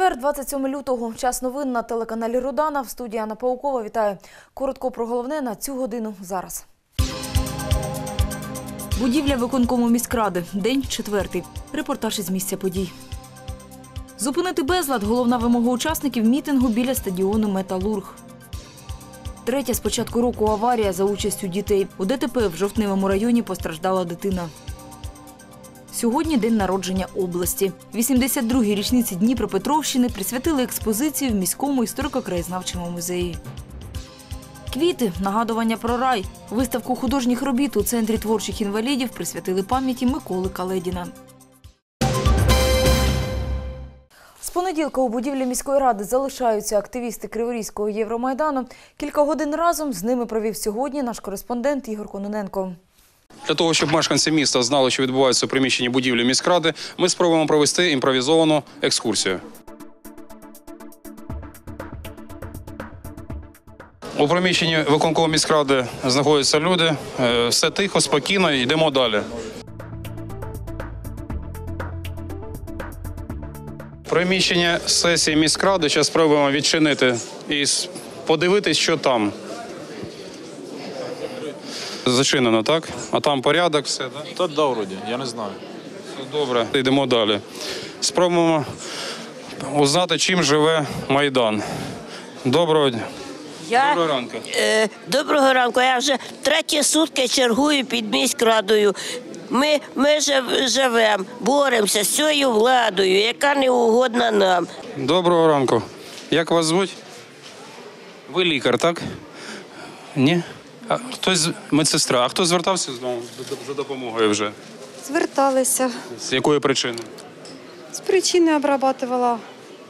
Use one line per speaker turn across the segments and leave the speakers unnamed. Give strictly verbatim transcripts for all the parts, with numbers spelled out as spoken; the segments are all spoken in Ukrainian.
Четвер, двадцять сьоме лютого. Час новин на телеканалі Родана. В студії Анна Паукова. Вітаю. Коротко про головне на цю годину зараз. Будівля виконкому міськради. День четвертий. Репортаж із місця подій. Зупинити безлад – головна вимога учасників мітингу біля стадіону «Металург». Третя з початку року аварія за участю дітей. У ДТП в Жовтневому районі постраждала дитина. Сьогодні день народження області. вісімдесят другій річниці Дніпропетровщини присвятили експозицію в міському історико-краєзнавчому музеї. Квіти – нагадування про рай. Виставку художніх робіт у Центрі творчих інвалідів присвятили пам'яті Миколи Каледіна. З понеділка у будівлі міської ради залишаються активісти Криворізького Євромайдану. Кілька годин разом з ними провів сьогодні наш кореспондент Ігор Кононенко.
Для того, щоб мешканці міста знали, що відбувається у приміщенні будівлі міськради, ми спробуємо провести імпровізовану екскурсію. У приміщенні виконкому міськради знаходяться люди. Все тихо, спокійно, йдемо далі. Приміщення сесії міськради зараз спробуємо відчинити і подивитись, що там. Зачинено, так? А там порядок, все, так?
Та да, вроді, я не знаю.
Добре, йдемо далі. Спробуємо узнати, чим живе Майдан. Доброго дня.
Я,
Доброго ранку.
Е, доброго ранку. Я вже треті сутки чергую під міськрадою. Ми, ми живемо, боремося з цією владою, яка не угодна нам.
Доброго ранку. Як вас звуть? Ви лікар, так? Ні? А хтось медсестра. А хто звертався знову за допомогою вже?
Зверталися.
З якої причини?
З причини обрабатывала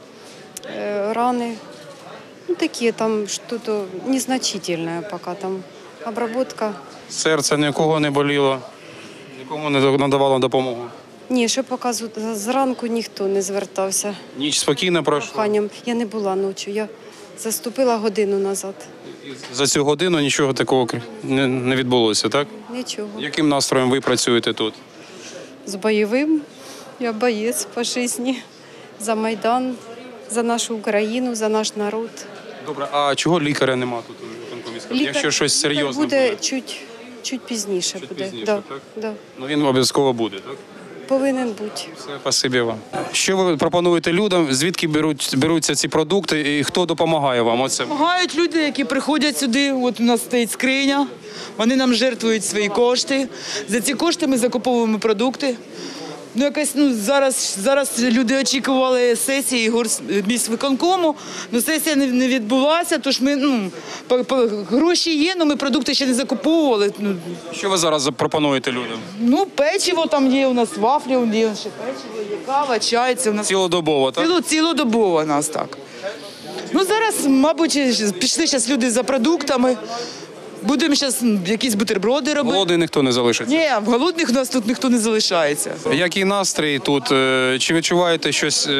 э, раны. Ну, такие там что-то незначительное пока там обработка.
Серце нікого не боліло? Нікому не надавало допомогу?
Ні, ще поки зранку ніхто не звертався.
Ніч спокійно пройшла?
Проханням. Я не була ночі, я заступила годину назад.
За цю годину нічого такого не, не відбулося, так?
Нічого.
Яким настроєм ви працюєте тут?
З бойовим. Я боєць по житті. За Майдан, за нашу Україну, за наш народ.
Добре, а чого лікаря нема тут у виконкомі міськради?
Лікар,
Якщо щось серйозне
буде,
буде?
Чуть, чуть пізніше.
Чуть
буде.
пізніше,
да,
так?
Да.
Ну він обов'язково буде, так?
Повинен бути.
Все, спасибі вам. Що ви пропонуєте людям? Звідки беруть, беруться ці продукти і хто допомагає вам? Оце?
Допомагають люди, які приходять сюди. От у нас стоїть скриня. Вони нам жертвують свої кошти. За ці кошти ми закуповуємо продукти. Ну, якось, ну, зараз, зараз люди очікували сесії міськвиконкому, але сесія не, не відбулася, тож ми, ну, по, по, гроші є, але ми продукти ще не закуповували. Ну,
Що ви зараз запропонуєте людям?
ну печиво там є, у нас вафлі, є ще печиво, є кава, чай. Це у нас
Цілодобово, так?
Ціло, цілодобово у нас так. Ну, зараз, мабуть, пішли зараз люди за продуктами. Будемо зараз якісь бутерброди робити.
Голодний ніхто не залишиться?
Ні, в голодних у нас тут ніхто не залишається.
Який настрій тут? Чи відчуваєте щось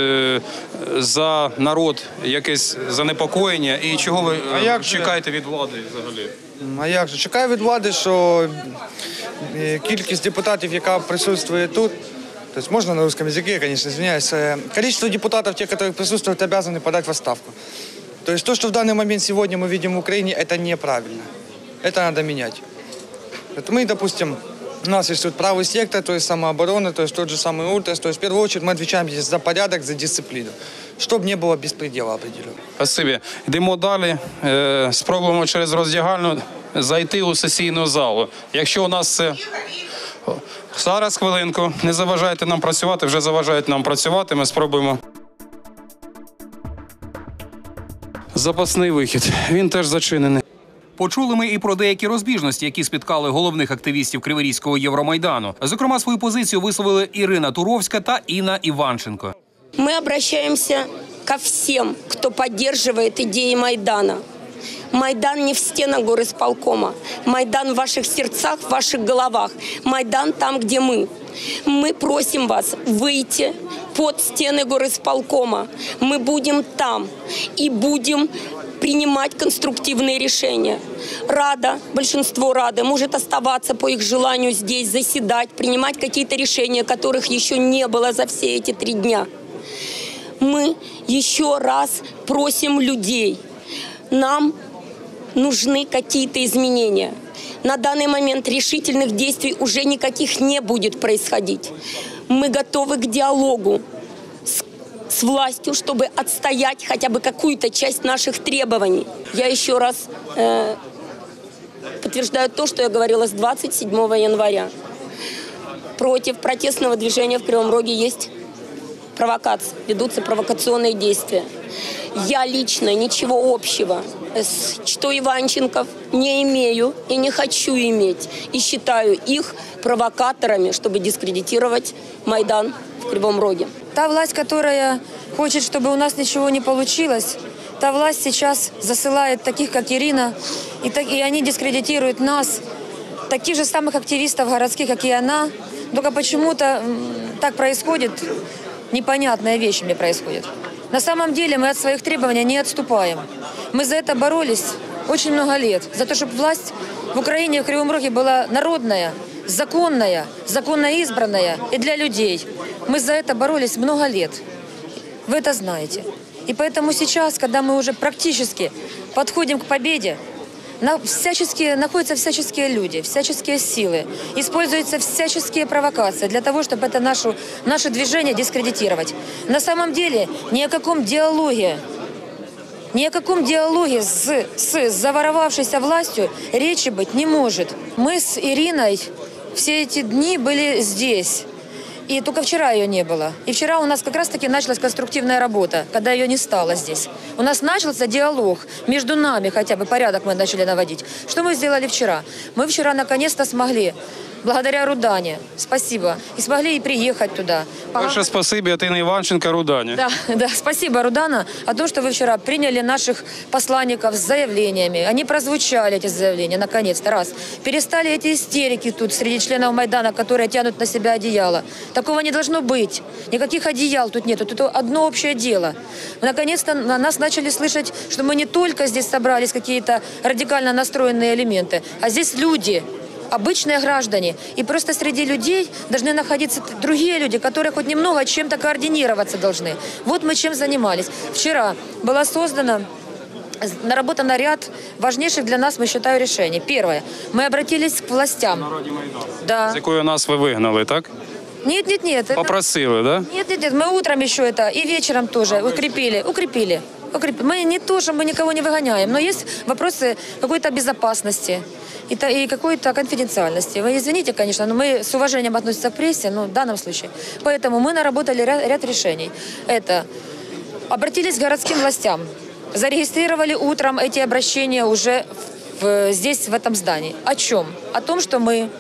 за народ, якесь занепокоєння? І чого ви
А як же?
чекаєте від влади взагалі?
А як же? Чекаю від влади, що кількість депутатів, яка присутствує тут, то есть можно на русском языке, конечно, извиняюсь, количество депутатов, тех, которые присутствуют, обязаны подать в отставку. То есть то, что в данный момент сегодня мы видим в Украине, это неправильно. Это надо менять. Вот мы, допустим, у нас есть тут правый сектор, то есть самооборона, то есть тот же самый ультрас, то есть в первую очередь мы отвечаем здесь за порядок, за дисциплину, чтобы не было беспредела определенно.
Спасибі. Йдемо далі. Е, Спробуємо через роздягальню зайти у сесійну залу. Якщо у нас це... Зараз, хвилинку. Не заважайте нам працювати, вже заважають нам працювати. Ми спробуємо. Запасний вихід. Він теж зачинений.
Почули ми і про деякі розбіжності, які спіткали головних активістів Криворізького Євромайдану. Зокрема, свою позицію висловили Ірина Туровська та Інна Іванченко.
Мы обращаемся ко всем, кто поддерживает идеи Майдана. Майдан не в стенах горисполкома. Майдан в ваших сердцах, в ваших головах. Майдан там, где мы. Мы просим вас выйти под стены горисполкома. Мы будем там и будем принимать конструктивные решения. Рада, большинство Рады может оставаться по их желанию здесь, заседать, принимать какие-то решения, которых еще не было за все эти три дня. Мы еще раз просим людей, нам нужны какие-то изменения. На данный момент решительных действий уже никаких не будет происходить. Мы готовы к диалогу с, с властью, чтобы отстоять хотя бы какую-то часть наших требований. Я еще раз э, подтверждаю то, что я говорила с двадцать седьмого января. Против протестного движения в Кривом Роге есть провокации, ведутся провокационные действия. Я лично ничего общего с Читой Иванченков не имею и не хочу иметь. И считаю их провокаторами, чтобы дискредитировать Майдан в Кривом Роге.
Та власть, которая хочет, чтобы у нас ничего не получилось, та власть сейчас засылает таких, как Ирина, и, так, и они дискредитируют нас, таких же самых активистов городских, как и она. Только почему-то так происходит, непонятная вещь мне происходит. На самом деле мы от своих требований не отступаем. Мы за это боролись очень много лет. За то, чтобы власть в Украине, в Кривом Роге была народная, законная, законно избранная и для людей. Мы за это боролись много лет. Вы это знаете. И поэтому сейчас, когда мы уже практически подходим к победе, на всяческие, находятся всяческие люди, всяческие силы, используются всяческие провокации для того, чтобы это нашу, наше движение дискредитировать. На самом деле ни о каком диалоге, ни о каком диалоге с, с заворовавшейся властью речи быть не может. Мы с Ириной все эти дни были здесь. И только вчера ее не было. И вчера у нас как раз-таки началась конструктивная работа, когда ее не стало здесь. У нас начался диалог между нами, хотя бы порядок мы начали наводить. Что мы сделали вчера? Мы вчера наконец-то смогли, благодаря Рудане, спасибо, и смогли и приехать туда.
Большое спасибо от Инны Иванченко Рудане.
Да, да, спасибо, Рудана, о том, что вы вчера приняли наших посланников с заявлениями. Они прозвучали, эти заявления, наконец-то, раз. Перестали эти истерики тут среди членов Майдана, которые тянут на себя одеяло. Такого не должно быть. Никаких одеял тут нет. Тут одно общее дело. Наконец-то на нас начали слышать, что мы не только здесь собрались какие-то радикально настроенные элементы, а здесь люди, обычные граждане. И просто среди людей должны находиться другие люди, которые хоть немного чем-то координироваться должны. Вот мы чем занимались. Вчера была создана, наработан ряд важнейших для нас, мы считаю, решений. Первое. Мы обратились к властям. Да.
З якою нас ви вигнали, так?
Нет, нет, нет. Это...
Попросили, да?
Нет, нет, нет. Мы утром еще это и вечером тоже укрепили, укрепили. укрепили. Мы не то, что мы никого не выгоняем, но есть вопросы какой-то безопасности и, и какой-то конфиденциальности. Вы извините, конечно, но мы с уважением относимся к прессе, ну, в данном случае. Поэтому мы наработали ряд, ряд решений. Это обратились к городским властям, зарегистрировали утром эти обращения уже в, здесь, в этом здании. О чем? О том, что мы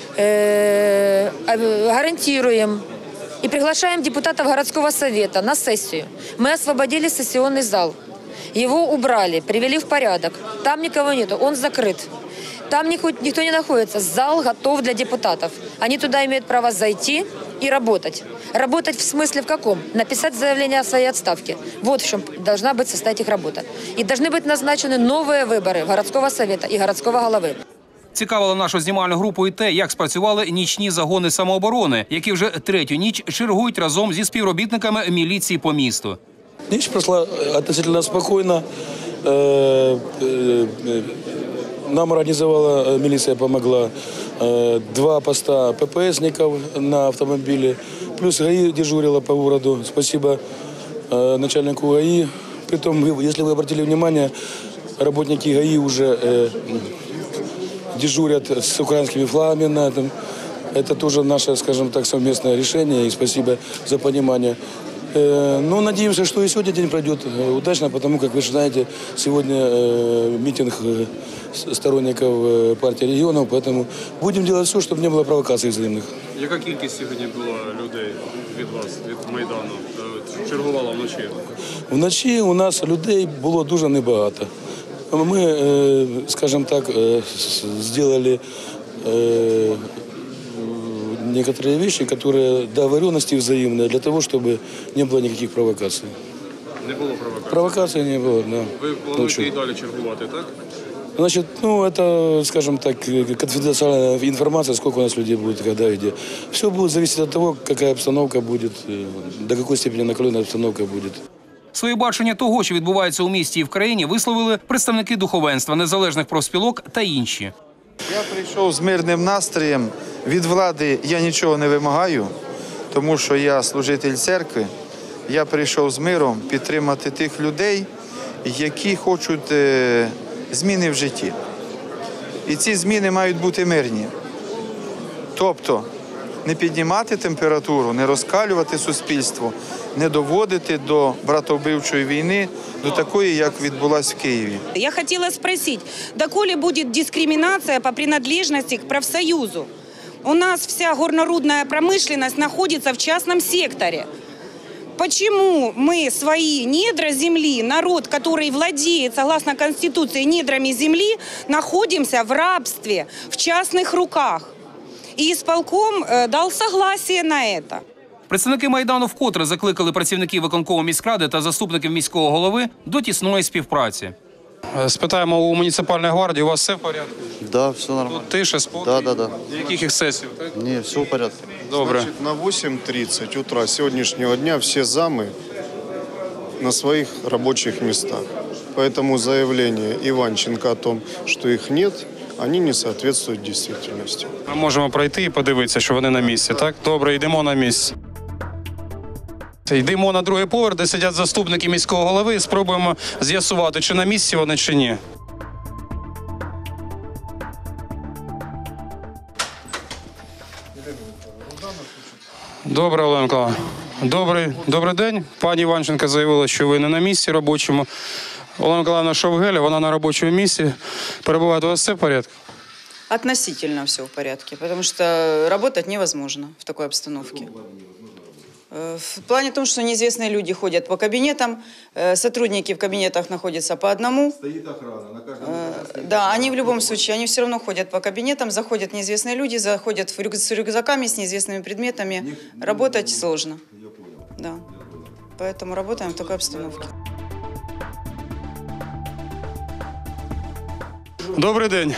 э, гарантируем и приглашаем депутатов городского совета на сессию. Мы освободили сессионный зал. Его убрали, привели в порядок. Там никого нету, он закрыт. Там никто не находится. Зал готов для депутатов. Они туда имеют право зайти и работать. Работать в смысле в каком? Написать заявление о своей отставке. Вот в чем должна быть состоять их работа. И должны быть назначены новые выборы городского совета и городского головы.
Цікавило нашу знімальну групу і те, як спрацювали нічні загони самооборони, які вже третю ніч чергують разом зі співробітниками міліції по місту.
Ніч пройшла относительно спокійно. Нам организовала, милиция помогла, два поста ППСников на автомобиле, плюс ГАИ дежурила по городу. Спасибо начальнику ГАИ. Притом, если вы обратили внимание, работники ГАИ уже дежурят с украинскими флагами на этом. Это тоже наше, скажем так, совместное решение, и спасибо за понимание. Но надеемся, что и сегодня день пройдет удачно, потому как, вы же знаете, сегодня митинг сторонников партии регионов, поэтому будем делать все, чтобы не было провокаций взаимных.
Яка кількість сьогодні була людей від вас, від Майдану, чергувала вночі?
Вночі у нас людей було дуже небагато. Ми, скажем так, сделали некоторые вещи, которые договоренности взаимные, для того, чтобы не было никаких провокаций.
Не було провокацій?
Провокаций не было, да.
Ви плануєте і далі чергувати, так?
Значит, ну, это, скажем так, конфиденциальная информация, сколько у нас людей будет, когда и где. Все будет зависеть от того, какая обстановка будет, до какой степени накаленная обстановка будет.
Своє бачення того, що відбувається у місті і в країні, висловили представники духовенства, незалежних профспілок та інші.
Я прийшов з мирним настроєм. Від влади я нічого не вимагаю, тому що я служитель церкви. Я прийшов з миром підтримати тих людей, які хочуть зміни в житті. І ці зміни мають бути мирні. Тобто не піднімати температуру, не розкалювати суспільство, не доводити до братовбивчої війни, до такої, як відбулась в Києві.
Я хотела спросить, доколе будет дискриминация по принадлежности к профсоюзу? У нас вся горнорудная промышленность находится в частном секторе. Почему мы свои недра земли, народ, который владеет, согласно Конституции, недрами земли, находимся в рабстве, в частных руках? И исполком дал согласие на это.
Представники Майдану вкотре закликали працівників виконкому міськради та заступників міського голови до тісної співпраці.
Спитаємо у муніципальної гвардії, у вас все в порядку?
Да, все нормально.
Тут тише, спокій?
Да, да, да.
Яких ексцесів? Так?
Ні, все в порядку.
Добре.
Значит, на восемь тридцать утра сегодняшнего дня все замы на своих рабочих местах. Поэтому заявление Иванченко о том, что их нет, они не соответствуют действительности.
Ми можемо пройти і подивитися, що вони на місці, так? Добре, йдемо на місце. Йдемо на другий поверх, де сидять заступники міського голови, і спробуємо з'ясувати, чи на місці вони, чи ні. Добре, Олена Миколаївна. Добрий, добрий день. Пані Іванченко заявила, що ви не на місці робочому. Олена Миколаївна Шовгеля, вона на робочому місці. Перебуває, у вас все в порядку?
Относительно все в порядке, потому что работать невозможно в такой обстановке. В плане том, что неизвестные люди ходят по кабинетам, сотрудники в кабинетах находятся по одному.
Стоит охрана на каждом этаже.
Да, они в любом случае, они все равно ходят по кабинетам, заходят неизвестные люди, заходят в рюк- с рюкзаками, с неизвестными предметами. Работать сложно.
Я понял.
Да. Поэтому работаем в такой обстановке.
Добрий день.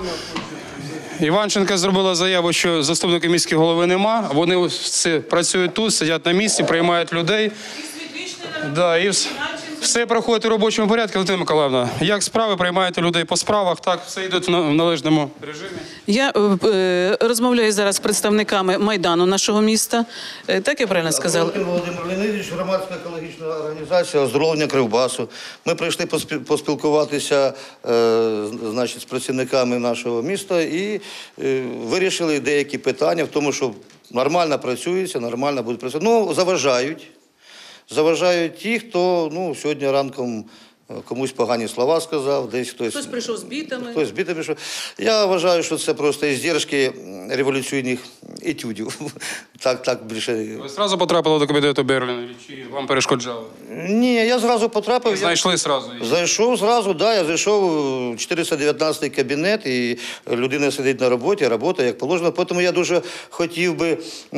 Іванченко зробила заяву, що заступника міського голови нема. Вони все працюють тут, сидять на місці, приймають людей. Да, і все, все проходить у робочому порядку. Валентина Миколаївна, як справи, приймаєте людей по справах, так, все йде в належному режимі?
Я е, розмовляю зараз з представниками Майдану нашого міста. Е, так я правильно сказала?
Володимир Леонідович, громадська екологічна організація «Оздоровлення Кривбасу». Ми прийшли поспілкуватися е, значить, з працівниками нашого міста і е, вирішили деякі питання в тому, що нормально працюється, нормально буде працювати. Ну, заважають. Заважають ті, хто ну, сьогодні ранком комусь погані слова сказав, десь хтось...
Хтось прийшов з бітами.
Хтось з бітами прийшов. Я вважаю, що це просто іздержки революційних етюдів. Так, так більше...
Ви одразу потрапили до кабінету Берліна, чи вам перешкоджали?
Ні, я зразу потрапив.
Знайшли зразу?
Зайшов зразу, да, я зайшов в чотириста дев'ятнадцятий кабінет, і людина сидить на роботі, робота як положено. Тому я дуже хотів би,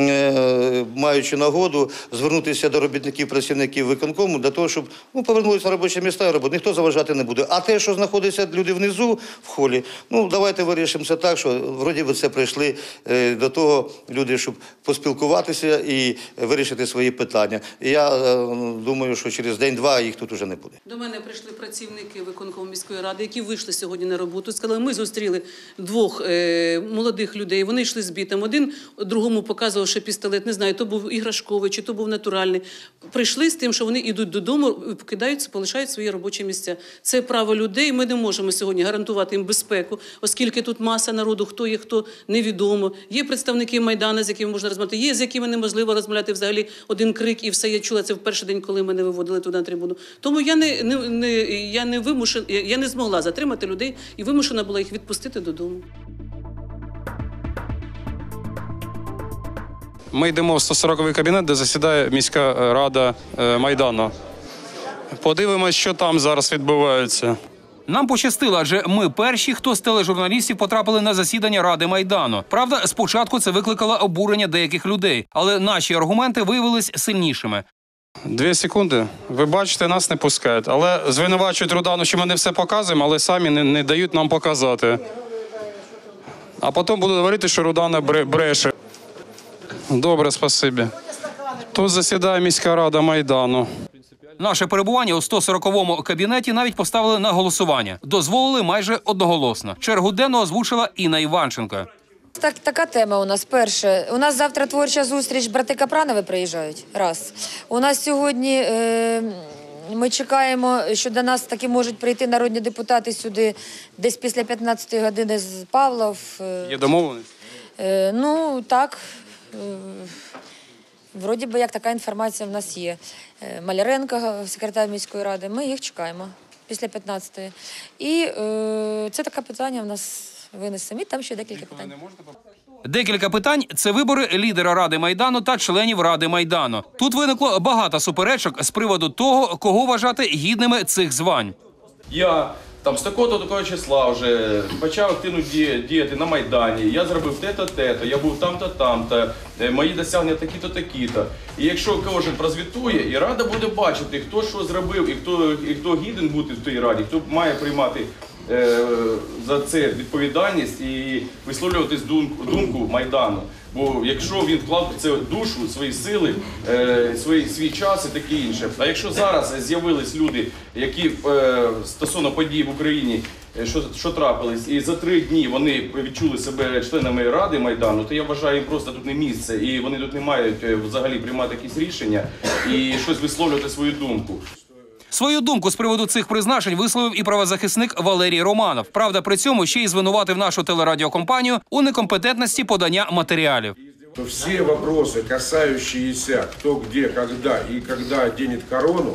маючи нагоду, звернутися до робітників, працівників виконкому, для того, щоб ну, повернулися на робочі місця і роботи. Ніхто заважати не буде. А те, що знаходяться люди внизу, в холі, ну, давайте вирішимо це так, що вроді би це прийшли до того люди, щоб поспілкуватися і вирішити свої питання. І я думаю, що через день-два їх тут уже не буде.
До мене прийшли працівники виконкому міської ради, які вийшли сьогодні на роботу. Сказали, ми зустріли двох е, молодих людей, вони йшли з бітом. Один другому показував, що пістолет, не знаю, то був іграшковий, чи то був натуральний. Прийшли з тим, що вони йдуть додому, покидаються, полишають свої робочі місця. Це право людей, ми не можемо сьогодні гарантувати їм безпеку, оскільки тут маса народу, хто є, хто невідомо. Є представники Майдану, з якими можна розмовляти, є з якими неможливо розмовляти взагалі один крик і все. Я чула це в перший день, коли мене виводили туди на трибуну. Тому я не, не, не, я не вимушена, я не змогла затримати людей і вимушена була їх відпустити додому.
Ми йдемо в сто сороковий кабінет, де засідає міська рада Майдану. Подивимось, що там зараз відбувається.
Нам пощастило, адже ми перші, хто з тележурналістів потрапили на засідання Ради Майдану. Правда, спочатку це викликало обурення деяких людей, але наші аргументи виявились сильнішими.
Дві секунди. Ви бачите, нас не пускають. Але звинувачують Рудану, що ми не все показуємо, але самі не, не дають нам показати. А потім будуть говорити, що Рудана бреше. Добре, спасибі. Тут засідає міська рада Майдану.
Наше перебування у сто сороковому кабінеті навіть поставили на голосування. Дозволили майже одноголосно. Чергу денну озвучила Інна Іванченко.
Так, така тема у нас. Перше, у нас завтра творча зустріч, брати Капранови приїжджають. Раз. У нас сьогодні, е, ми чекаємо, що до нас таки можуть прийти народні депутати сюди десь після п'ятнадцятої години з Павлов. Е,
Є домовленість?
Е, ну, так. Е, вроді би, як така інформація в нас є. Е, Маляренко, секретар міської ради, ми їх чекаємо після п'ятнадцятої. І е, це таке питання в нас винесемо. І там ще декілька питань.
Декілька питань – це вибори лідера Ради Майдану та членів Ради Майдану. Тут виникло багато суперечок з приводу того, кого вважати гідними цих звань.
Я там з такого-то такого числа вже почав активно діяти на Майдані, я зробив те-то, те-то, я був там-то, там-то, мої досягнення такі-то, такі-то. І якщо кожен прозвітує, і Рада буде бачити, хто що зробив, і хто, і хто гіден бути в тій Раді, хто має приймати е, за це відповідальність і висловлювати думку, думку Майдану. Бо якщо він вклав в це душу, свої сили, е, свій, свій час і таке інше. А якщо зараз з'явились люди, які е, стосовно подій в Україні, що, що трапились, і за три дні вони відчули себе членами Ради Майдану, то я вважаю, їм просто тут не місце, і вони тут не мають взагалі приймати якісь рішення і щось висловлювати свою думку.
Свою думку з приводу цих призначень висловив і правозахисник Валерій Романов. Правда, при цьому ще й звинуватив нашу телерадіокомпанію у некомпетентності подання матеріалів.
Все вопросы, касающиеся кто, где, когда и когда оденет корону,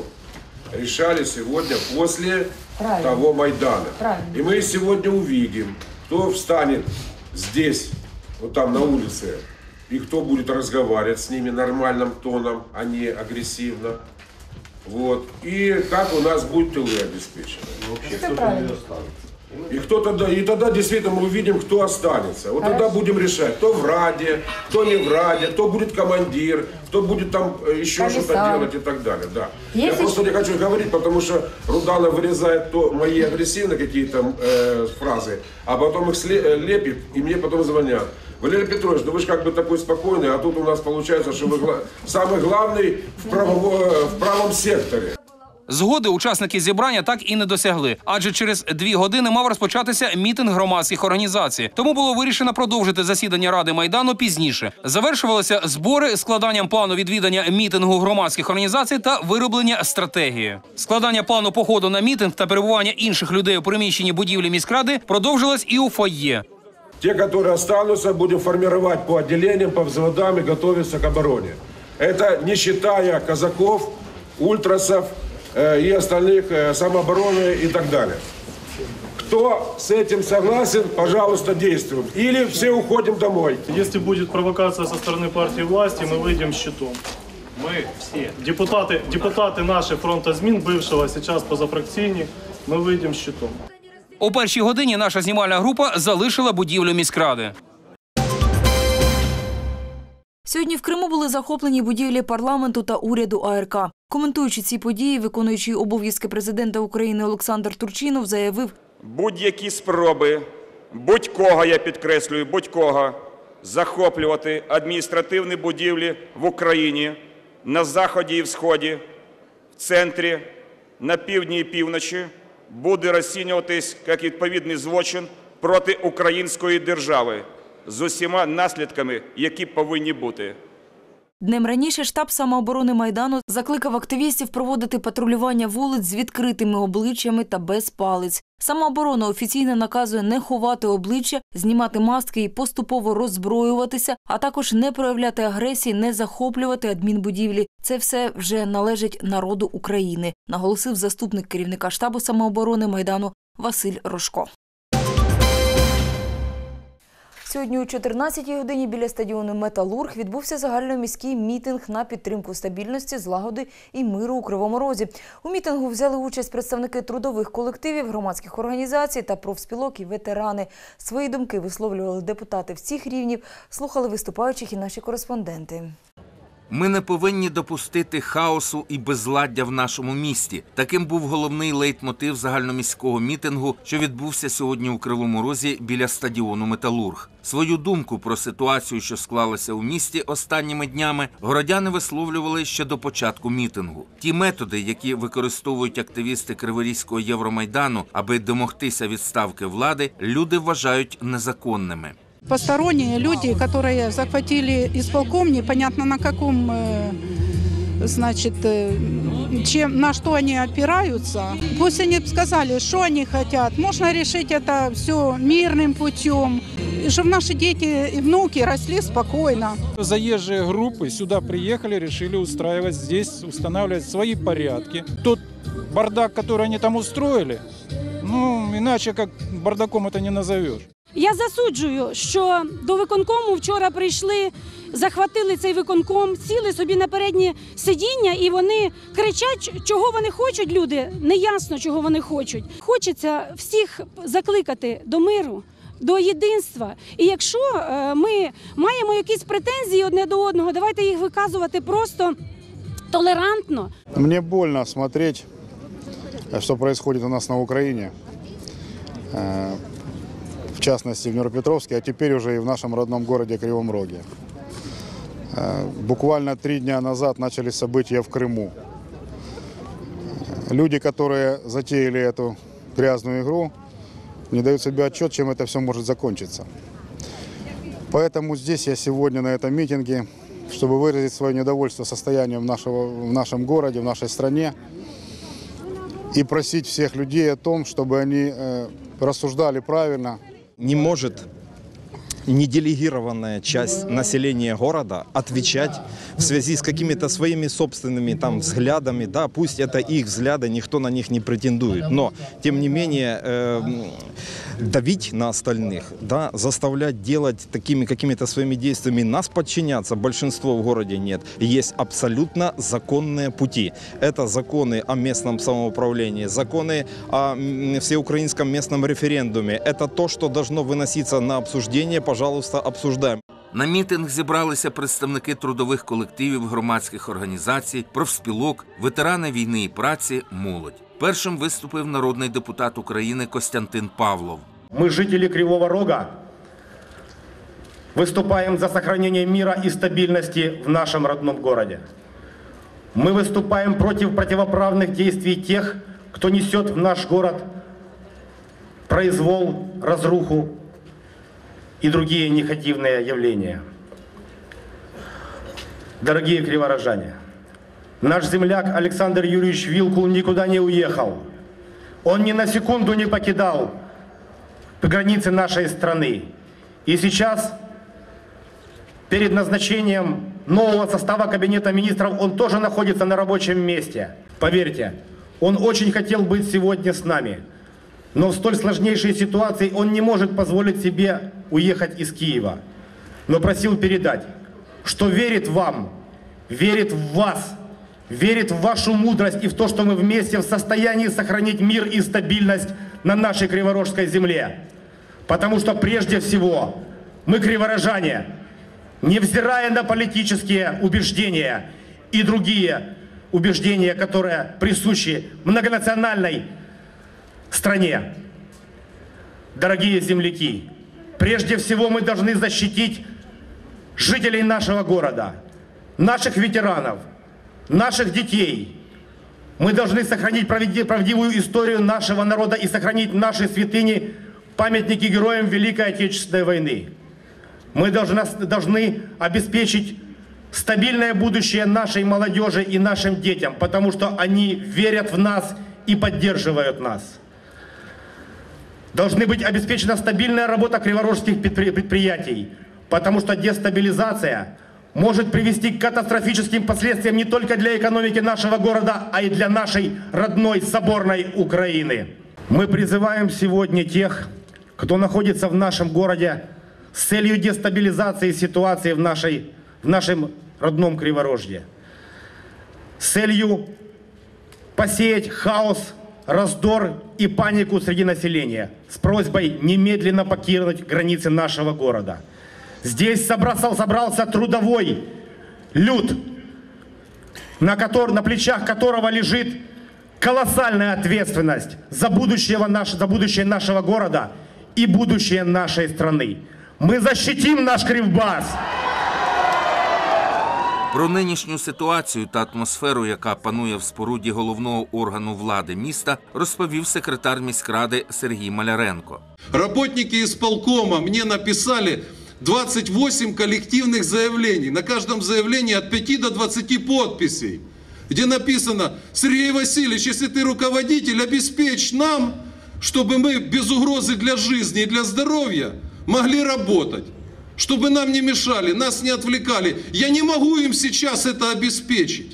решали сегодня после Правильно. того Майдана. Правильно. И мы сегодня увидим, кто встанет здесь, вот там на улице, и кто будет разговаривать с ними нормальным тоном, а не агрессивно. Вот. И как у нас будет тылы обеспечены. И, кто тогда, и тогда действительно мы увидим, кто останется. Вот Хорошо. Тогда будем решать, кто в Раде, кто не в Раде, кто будет командир, кто будет там еще что-то делать и так далее. Да. Я просто не хочу говорить, потому что Рудана вырезает то, мои агрессивные какие-то э, фразы, а потом их лепит, и мне потом звонят. Валерий Петрович, ну вы же как бы такой спокойный, а тут у нас получается, что вы гла... самый главный в, правово... в правом секторе.
Згоди учасники зібрання так і не досягли, адже через дві години мав розпочатися мітинг громадських організацій. Тому було вирішено продовжити засідання Ради Майдану пізніше. Завершувалися збори складанням плану відвідання мітингу громадських організацій та вироблення стратегії. Складання плану походу на мітинг та перебування інших людей у приміщенні будівлі міськради продовжилось і у фойє.
Те, которые останутся, будем формировать по отделениям, по взводам и готовиться к обороне. Это не считая казаков, ультрасов э, и остальных э, самообороны и так далее. Кто с этим согласен, пожалуйста, действуем. Или все уходим домой.
Если будет провокация со стороны партии власти, мы выйдем с щитом. Мы все. Депутаты, депутаты наши фронта ЗМИН, бывшего, сейчас позафракційні, мы выйдем с щитом.
У першій годині наша знімальна група залишила будівлю міськради.
Сьогодні в Криму були захоплені будівлі парламенту та уряду А Р К. Коментуючи ці події, виконуючий обов'язки президента України Олександр Турчинов заявив:
будь-які спроби, будь-кого, я підкреслюю, будь-кого, захоплювати адміністративні будівлі в Україні, на заході і всході, в центрі, на півдні і півночі, буде розцінюватись як відповідний злочин проти української держави з усіма наслідками, які повинні бути.
Днем раніше штаб самооборони Майдану закликав активістів проводити патрулювання вулиць з відкритими обличчями та без палиць. Самооборона офіційно наказує не ховати обличчя, знімати маски і поступово роззброюватися, а також не проявляти агресії, не захоплювати адмінбудівлі. Це все вже належить народу України, наголосив заступник керівника штабу самооборони Майдану Василь Рожко. Сьогодні о чотирнадцятій годині біля стадіону «Металург» відбувся загальноміський мітинг на підтримку стабільності, злагоди і миру у Кривому Розі. У мітингу взяли участь представники трудових колективів, громадських організацій та профспілок і ветерани. Свої думки висловлювали депутати всіх рівнів, слухали виступаючих і наші кореспонденти.
Ми не повинні допустити хаосу і безладдя в нашому місті. Таким був головний лейтмотив загальноміського мітингу, що відбувся сьогодні у Кривому Розі біля стадіону «Металург». Свою думку про ситуацію, що склалася у місті останніми днями, городяни висловлювали ще до початку мітингу. Ті методи, які використовують активісти Криворізького Євромайдану, аби домогтися відставки влади, люди вважають незаконними.
Посторонние люди, которые захватили исполком, непонятно на каком, значит, чем, на что они опираются. Пусть они сказали, что они хотят. Можно решить это все мирным путем, чтобы наши дети и внуки росли спокойно.
Заезжие группы сюда приехали, решили устраивать здесь, устанавливать свои порядки. Тот бардак, который они там устроили, ну, иначе как бардаком это не назовешь.
Я засуджую, що до виконкому вчора прийшли, захватили цей виконком, сіли собі на передні сидіння і вони кричать, чого вони хочуть, люди, неясно, чого вони хочуть. Хочеться всіх закликати до миру, до єдинства. І якщо ми маємо якісь претензії одне до одного, давайте їх виказувати просто толерантно.
Мені больно смотреть, що происходит у нас на Україні. В частности в Днепропетровске, а теперь уже и в нашем родном городе Кривом Роге. Буквально три дня назад начались события в Крыму. Люди, которые затеяли эту грязную игру, не дают себе отчет, чем это все может закончиться. Поэтому здесь я сегодня на этом митинге, чтобы выразить свое недовольство состоянием нашего, в нашем городе, в нашей стране, и просить всех людей о том, чтобы они э, рассуждали правильно.
Не может неделегированная часть населения города отвечать в связи с какими-то своими собственными там взглядами. Да, пусть это их взгляды, никто на них не претендует, но тем не менее э, давить на остальных, да, заставлять делать такими какими-то своими действиями, нас подчиняться большинство в городе нет. Есть абсолютно законные пути. Это законы о местном самоуправлении, законы о всеукраинском местном референдуме. Это то, что должно выноситься на обсуждение. Пожалуйста, обсуждаем.
На мітинг зібралися представники трудових колективів, громадських організацій, профспілок, ветерани війни і праці, молодь. Першим виступив народний депутат України Костянтин Павлов.
Мы, жители Кривого Рога, выступаем за сохранение мира и стабильности в нашем родном городе. Мы выступаем против противоправных действий тех, кто несет в наш город произвол, разруху и другие негативные явления. Дорогие криворожане, наш земляк Александр Юрьевич Вилкул никуда не уехал. Он ни на секунду не покидал границы нашей страны. И сейчас, перед назначением нового состава Кабинета министров, он тоже находится на рабочем месте. Поверьте, он очень хотел быть сегодня с нами. Но в столь сложнейшей ситуации он не может позволить себе уехать из Киева. Но просил передать, что верит вам, верит в вас, верит в вашу мудрость и в то, что мы вместе в состоянии сохранить мир и стабильность на нашей Криворожской земле. Потому что прежде всего мы, криворожане, невзирая на политические убеждения и другие убеждения, которые присущи многонациональной стране, дорогие земляки, прежде всего мы должны защитить жителей нашего города, наших ветеранов, наших детей. Мы должны сохранить правдивую историю нашего народа и сохранить наши святыни, памятники героям Великой Отечественной войны. Мы должны, должны обеспечить стабильное будущее нашей молодежи и нашим детям, потому что они верят в нас и поддерживают нас. Должны быть обеспечена стабильная работа криворожских предприятий, потому что дестабилизация может привести к катастрофическим последствиям не только для экономики нашего города, а и для нашей родной соборной Украины. Мы призываем сегодня тех, кто находится в нашем городе, с целью дестабилизации ситуации в, нашей, в нашем родном Криворожье, с целью посеять хаос, раздор и панику среди населения, с просьбой немедленно покинуть границы нашего города. Здесь собрался, собрался трудовой люд, на, котор, на плечах которого лежит колоссальная ответственность за будущее, наш, за будущее нашего города и будущее нашей страны. Мы защитим наш Кривбас!
Про нинішню ситуацію та атмосферу, яка панує в споруді головного органу влади міста, розповів секретар міськради Сергій Маляренко.
Работники исполкома мне написали двадцать восемь коллективных заявлений. На каждом заявлении от пяти до двадцати подписей, где написано: Сергей Васильевич, если ты руководитель, обеспечь нам, чтобы мы без угрозы для жизни и для здоровья могли работать. Чтобы нам не мешали, нас не отвлекали. Я не могу им сейчас это обеспечить.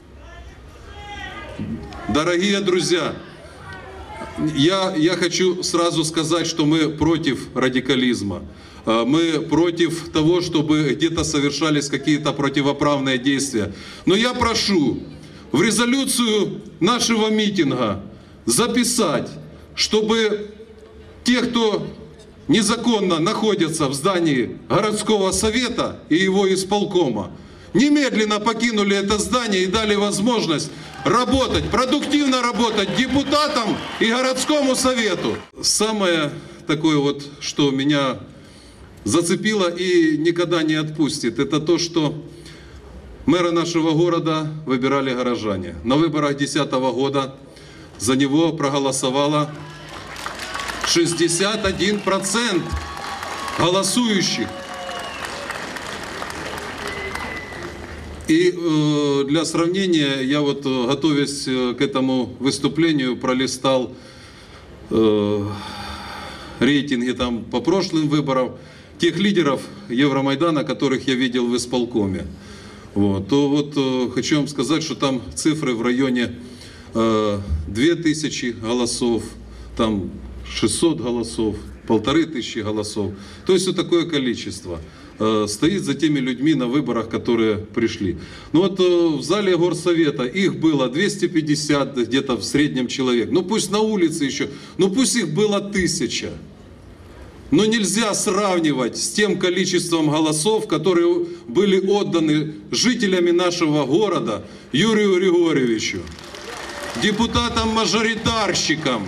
Дорогие друзья, я, я хочу сразу сказать, что мы против радикализма. Мы против того, чтобы где-то совершались какие-то противоправные действия. Но я прошу в резолюцию нашего митинга записать, чтобы те, кто незаконно находятся в здании городского совета и его исполкома, немедленно покинули это здание и дали возможность работать, продуктивно работать депутатам и городскому совету. Самое такое вот, что меня зацепило и никогда не отпустит, это то, что мэра нашего города выбирали горожане. На выборах две тысячи десятого года за него проголосовало шестьдесят один процент голосующих. И э, для сравнения, я вот, готовясь к этому выступлению, пролистал э, рейтинги там по прошлым выборам тех лидеров Евромайдана, которых я видел в исполкоме. Вот. То вот э, хочу вам сказать, что там цифры в районе э, две тысячи голосов, там шестьсот голосов, полторы тысячи голосов. То есть вот такое количество э, стоит за теми людьми на выборах, которые пришли. Ну вот э, в зале горсовета их было двести пятьдесят где-то в среднем человек. Ну пусть на улице еще, ну пусть их было тысяча. Но нельзя сравнивать с тем количеством голосов, которые были отданы жителями нашего города Юрию Григорьевичу, депутатам-мажоритарщикам.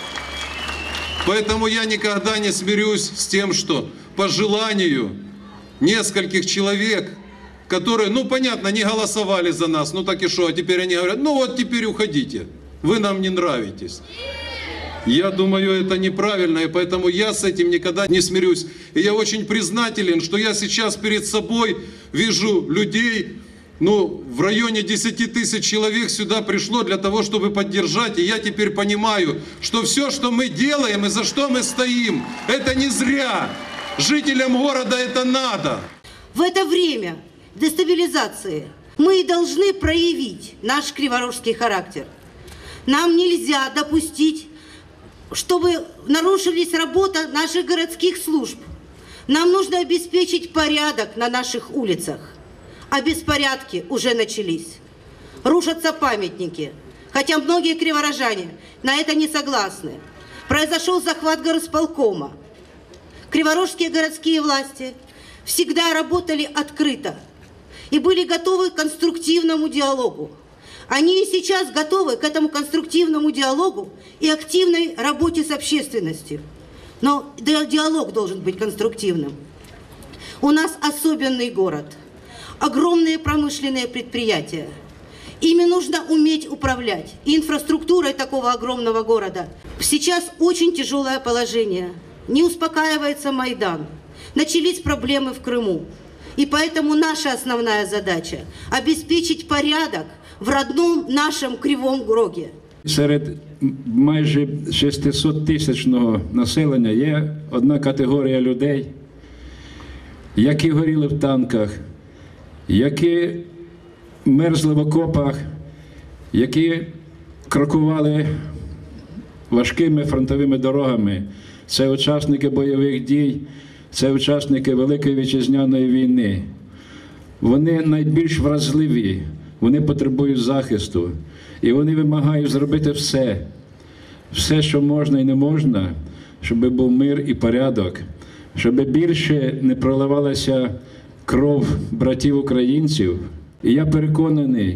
Поэтому я никогда не смирюсь с тем, что по желанию нескольких человек, которые, ну понятно, не голосовали за нас, ну так и что, а теперь они говорят, ну вот теперь уходите, вы нам не нравитесь. Я думаю, это неправильно, и поэтому я с этим никогда не смирюсь. И я очень признателен, что я сейчас перед собой вижу людей, ну, в районе десяти тысяч человек сюда пришло для того, чтобы поддержать. И я теперь понимаю, что все, что мы делаем и за что мы стоим, это не зря. Жителям города это надо.
В это время дестабилизации мы должны проявить наш криворожский характер. Нам нельзя допустить, чтобы нарушилась работа наших городских служб. Нам нужно обеспечить порядок на наших улицах. А беспорядки уже начались. Рушатся памятники, хотя многие криворожане на это не согласны. Произошел захват горосполкома. Криворожские городские власти всегда работали открыто и были готовы к конструктивному диалогу. Они и сейчас готовы к этому конструктивному диалогу и активной работе с общественностью. Но диалог должен быть конструктивным. У нас особенный город, огромные промышленные предприятия. Ими нужно уметь управлять. И инфраструктурой такого огромного города сейчас очень тяжелое положение. Не успокаивается Майдан. Начались проблемы в Крыму. И поэтому наша основная задача – обеспечить порядок в родном нашому Кривому Рогі.
Серед майже шестисоттисячного населення є одна категорія людей, які горіли в танках, які мерзли в окопах, які крокували важкими фронтовими дорогами. Це учасники бойових дій, це учасники Великої Вітчизняної війни. Вони найбільш вразливі. Вони потребують захисту, і вони вимагають зробити все, все, що можна і не можна, щоб був мир і порядок, щоб більше не проливалася кров братів-українців. І я переконаний,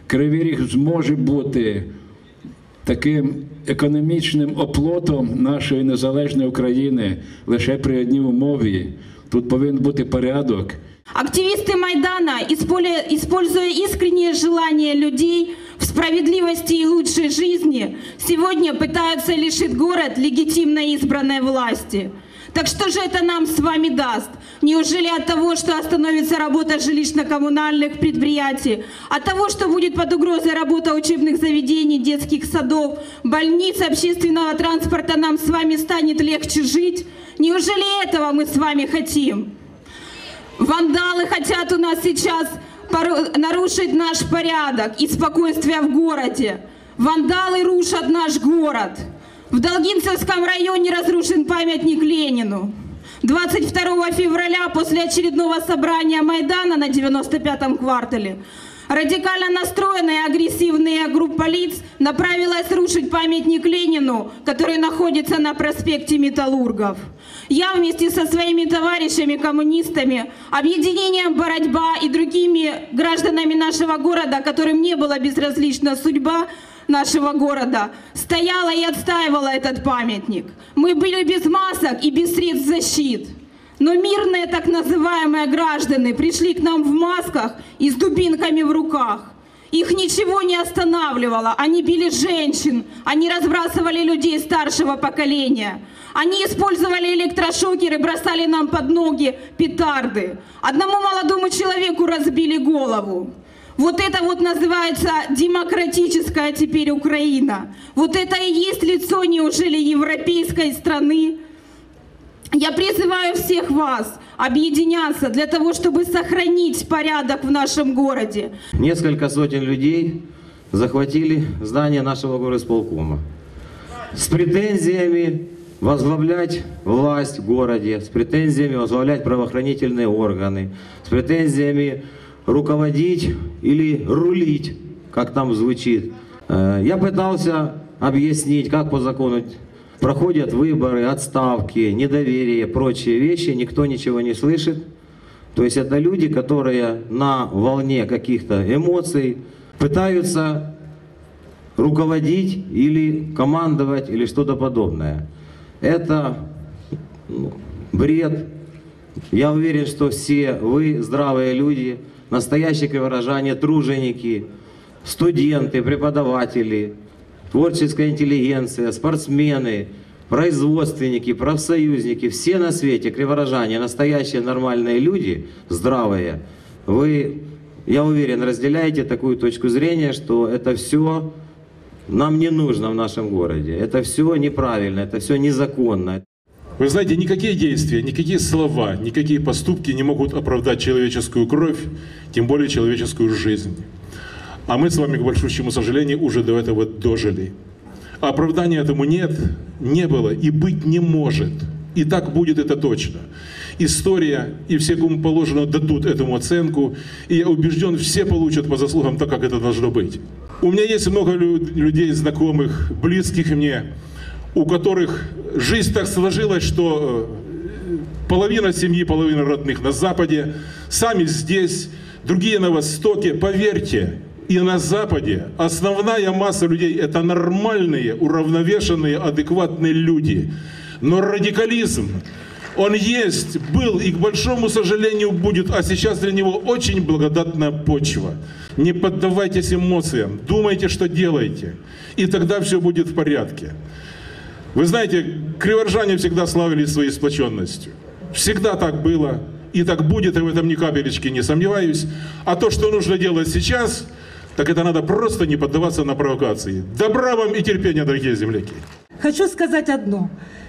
Кривий Ріг зможе бути таким економічним оплотом нашої незалежної України лише при одній умові. Тут повинен бути порядок.
Активисты Майдана, используя искреннее желание людей в справедливости и лучшей жизни, сегодня пытаются лишить город легитимно избранной власти. Так что же это нам с вами даст? Неужели от того, что остановится работа жилищно-коммунальных предприятий, от того, что будет под угрозой работа учебных заведений, детских садов, больниц, общественного транспорта, нам с вами станет легче жить? Неужели этого мы с вами хотим? Вандалы хотят у нас сейчас нарушить наш порядок и спокойствие в городе. Вандалы рушат наш город. В Долгинцевском районе разрушен памятник Ленину. двадцать второго февраля, после очередного собрания Майдана на девяносто пятом квартале, радикально настроенная агрессивная группа лиц направилась рушить памятник Ленину, который находится на проспекте Металлургов. Я вместе со своими товарищами-коммунистами, объединением «Боротьба» и другими гражданами нашего города, которым не была безразлична судьба нашего города, стояла и отстаивала этот памятник. Мы были без масок и без средств защиты. Но мирные так называемые граждане пришли к нам в масках и с дубинками в руках. Их ничего не останавливало. Они били женщин, они разбрасывали людей старшего поколения. Они использовали электрошокеры, бросали нам под ноги петарды. Одному молодому человеку разбили голову. Вот это вот называется демократическая теперь Украина. Вот это и есть лицо, неужели, европейской страны? Я призываю всех вас объединяться для того, чтобы сохранить порядок в нашем городе.
Несколько сотен людей захватили здание нашего горосполкома с претензиями возглавлять власть в городе, с претензиями возглавлять правоохранительные органы, с претензиями руководить или рулить, как там звучит. Я пытался объяснить, как по закону проходят выборы, отставки, недоверие, прочие вещи, никто ничего не слышит. То есть это люди, которые на волне каких-то эмоций пытаются руководить или командовать или что-то подобное. Это ну, бред. Я уверен, что все вы здравые люди, настоящие криворожане, труженики, студенты, преподаватели, творческая интеллигенция, спортсмены, производственники, профсоюзники, все на свете, криворожане, настоящие нормальные люди, здравые. Вы, я уверен, разделяете такую точку зрения, что это все нам не нужно в нашем городе. Это все неправильно, это все незаконно.
Вы знаете, никакие действия, никакие слова, никакие поступки не могут оправдать человеческую кровь, тем более человеческую жизнь. А мы с вами, к большущему сожалению, уже до этого дожили. А оправдания этому нет, не было и быть не может. И так будет это точно. История и все, кому положено, дадут этому оценку. И я убежден, все получат по заслугам так, как это должно быть. У меня есть много людей, знакомых, близких мне, у которых жизнь так сложилась, что половина семьи, половина родных на Западе, сами здесь, другие на Востоке. Поверьте, и на Западе основная масса людей – это нормальные, уравновешенные, адекватные люди. Но радикализм, он есть, был и, к большому сожалению, будет, а сейчас для него очень благодатная почва. Не поддавайтесь эмоциям, думайте, что делаете, и тогда все будет в порядке. Вы знаете, криворожане всегда славились своей сплоченностью. Всегда так было, и так будет, и в этом ни капелечки не сомневаюсь. А то, что нужно делать сейчас, так это надо просто не поддаваться на провокации. Добра вам и терпения, дорогие земляки.
Хочу сказать одно.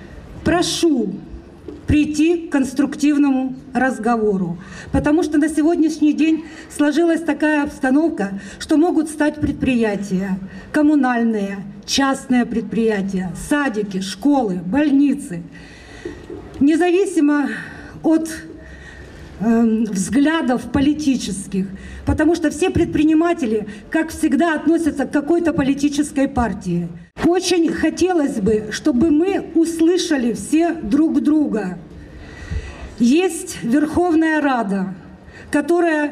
Прошу прийти к конструктивному разговору, потому что на сегодняшний день сложилась такая обстановка, что могут стать предприятия коммунальные, частные предприятия, садики, школы, больницы. Независимо от э, взглядов политических, потому что все предприниматели, как всегда, относятся к какой-то политической партии. Очень хотелось бы, чтобы мы услышали все друг друга. Есть Верховная Рада, которая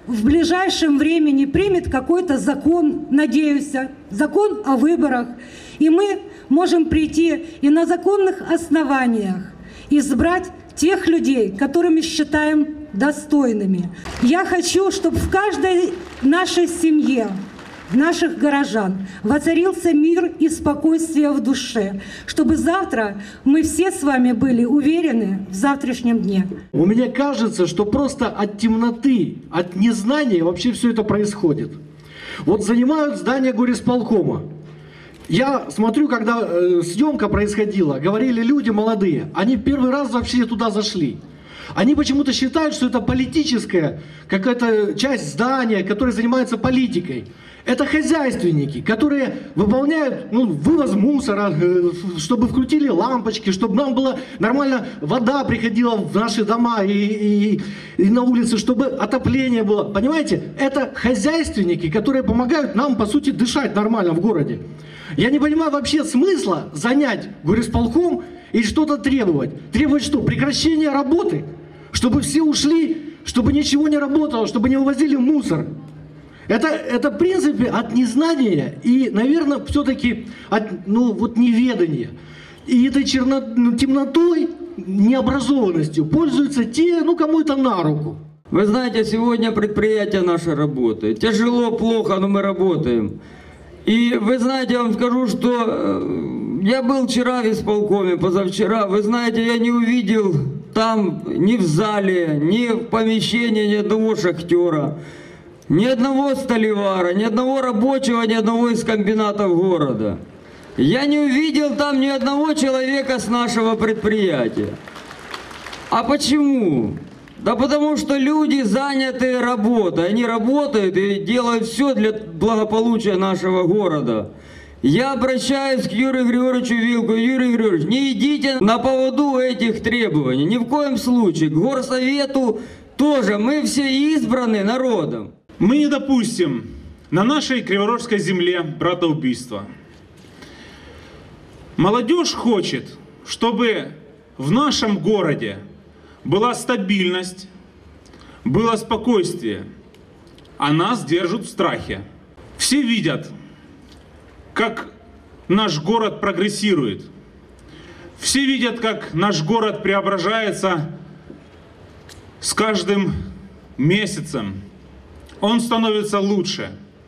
в ближайшем времени примет какой-то закон, надеюсь, закон о выборах, и мы можем прийти и на законных основаниях избрать тех людей, которыми считаем достойными. Я хочу, чтобы в каждой нашей семье, наших горожан, воцарился мир и спокойствие в душе, чтобы завтра мы все с вами были уверены в завтрашнем дне.
У меня кажется, что просто от темноты, от незнания вообще все это происходит. Вот занимают здание горисполкома. Я смотрю, когда э, съемка происходила, говорили люди молодые, они первый раз вообще туда зашли. Они почему-то считают, что это политическая какая-то часть здания, которая занимается политикой. Это хозяйственники, которые выполняют ну, вывоз мусора, чтобы вкрутили лампочки, чтобы нам была нормально вода приходила в наши дома и, и, и на улице, чтобы отопление было. Понимаете, это хозяйственники, которые помогают нам, по сути, дышать нормально в городе. Я не понимаю вообще смысла занять горисполком и что-то требовать. Требовать что? Прекращение работы? Чтобы все ушли, чтобы ничего не работало, чтобы не увозили мусор. Это, это в принципе от незнания и, наверное, все-таки от ну, вот неведания. И этой черно, ну, темнотой, необразованностью пользуются те, ну, кому это на руку.
Вы знаете, сегодня предприятие наше работает. Тяжело, плохо, но мы работаем. И вы знаете, я вам скажу, что я был вчера в исполкоме, позавчера. Вы знаете, я не увидел там ни в зале, ни в помещении ни одного шахтера. Ни одного столевара, ни одного рабочего, ни одного из комбинатов города. Я не увидел там ни одного человека с нашего предприятия. А почему? Да потому что люди заняты работой. Они работают и делают все для благополучия нашего города. Я обращаюсь к Юрию Григорьевичу Вилку. Юрий Григорьевич, не идите на поводу этих требований. Ни в коем случае. К горсовету тоже. Мы все избраны народом.
Мы не допустим на нашей Криворожской земле братоубийства. Молодежь хочет, чтобы в нашем городе была стабильность, было спокойствие, а нас держат в страхе. Все видят, как наш город прогрессирует. Все видят, как наш город преображается с каждым месяцем. Он становится лучше.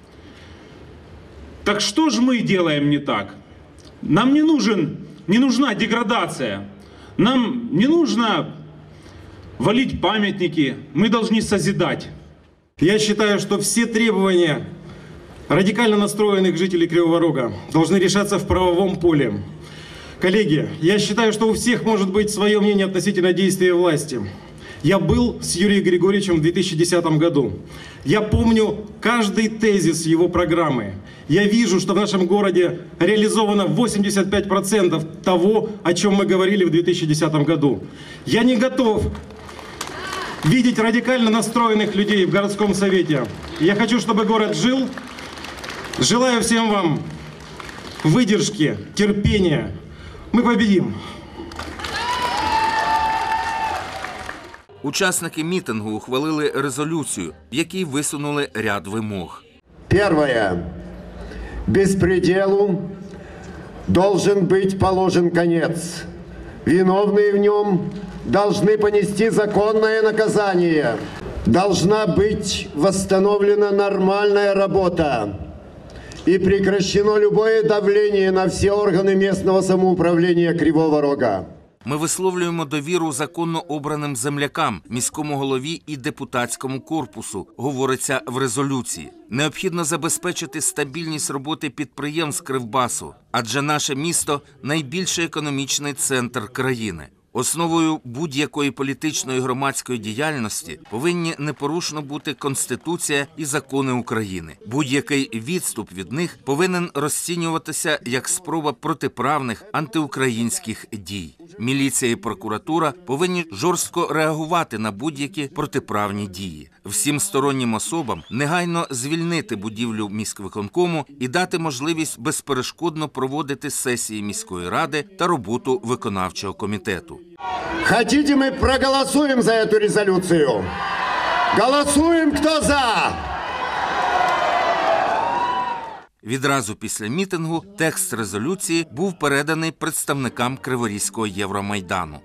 Так что же мы делаем не так? Нам не нужен, не нужна деградация. Нам не нужно валить памятники. Мы должны созидать.
Я считаю, что все требования радикально настроенных жителей Кривого Рога должны решаться в правовом поле. Коллеги, я считаю, что у всех может быть свое мнение относительно действия власти. Я был с Юрием Григорьевичем в две тысячи десятом году. Я помню каждый тезис его программы. Я вижу, что в нашем городе реализовано восемьдесят пять процентов того, о чем мы говорили в две тысячи десятом году. Я не готов видеть радикально настроенных людей в городском совете. Я хочу, чтобы город жил. Желаю всем вам выдержки, терпения. Мы победим.
Учасники мітингу ухвалили резолюцію, в якій висунули ряд вимог.
Первое. Беспределу должен быть положен конец. Виновные в нем должны понести законное наказание. Должна быть восстановлена нормальная работа и прекращено любое давление на все органы местного самоуправления Кривого Рога.
Ми висловлюємо довіру законно обраним землякам, міському голові і депутатському корпусу, говориться в резолюції. Необхідно забезпечити стабільність роботи підприємств Кривбасу, адже наше місто – найбільший економічний центр країни. Основою будь-якої політичної громадської діяльності повинні непорушно бути Конституція і закони України. Будь-який відступ від них повинен розцінюватися як спроба протиправних антиукраїнських дій. Міліція і прокуратура повинні жорстко реагувати на будь-які протиправні дії. Всім стороннім особам негайно звільнити будівлю міськвиконкому і дати можливість безперешкодно проводити сесії міської ради та роботу виконавчого комітету.
Хотите, мы проголосуем за эту резолюцию? Голосуем, кто за!
Відразу після мітингу текст резолюції був переданий представникам Криворізького Євромайдану.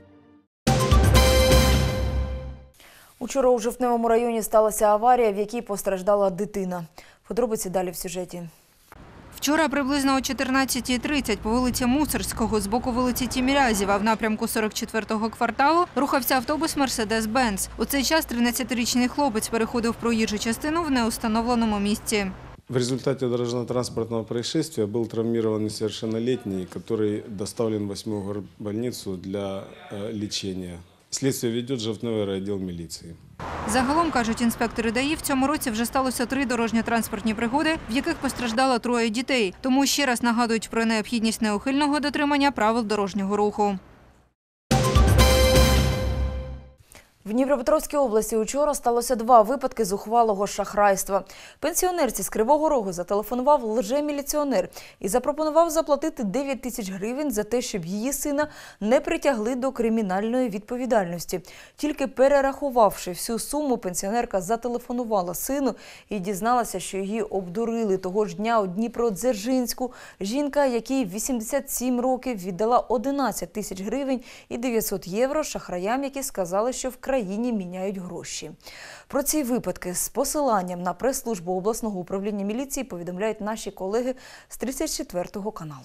Учора у Жовтневому районі сталася аварія, в якій постраждала дитина. Подробиці далі в сюжеті.
Вчора приблизно о чотирнадцятій тридцять по вулиці Мусорського з боку вулиці Тімірязєва в напрямку сорок четвертого кварталу рухався автобус «Мерседес-Бенц». У цей час тринадцятирічний хлопець переходив проїжджу частину в неустановленому місці.
В результате дорожно-транспортного происшествия был травмирован несовершеннолетний, который доставлен в восьмую горбольницу для э, лечения. Слідство веде Жовтневий райвідділ міліції.
Загалом, кажуть інспектори ДАІ, в цьому році вже сталося три дорожньо-транспортні пригоди, в яких постраждало троє дітей. Тому ще раз нагадують про необхідність неухильного дотримання правил дорожнього руху.
В Дніпропетровській області учора сталося два випадки зухвалого шахрайства. Пенсіонерці з Кривого Рогу зателефонував лже-міліціонер і запропонував заплатити дев'ять тисяч гривень за те, щоб її сина не притягли до кримінальної відповідальності. Тільки перерахувавши всю суму, пенсіонерка зателефонувала сину і дізналася, що її обдурили. Того ж дня у Дніпродзержинську жінка, якій вісімдесят сім років, віддала одинадцять тисяч гривень і дев'ятсот євро шахраям, які сказали, що в країні міняють гроші. Про ці випадки з посиланням на прес-службу обласного управління міліції повідомляють наші колеги з тридцять четвертого каналу.